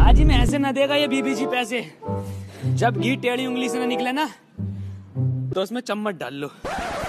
बाजी में ऐसे ना देगा ये बीबी जी पैसे। जब घी टेढ़ी उंगली से ना निकले ना तो उसमें चम्मच डाल लो।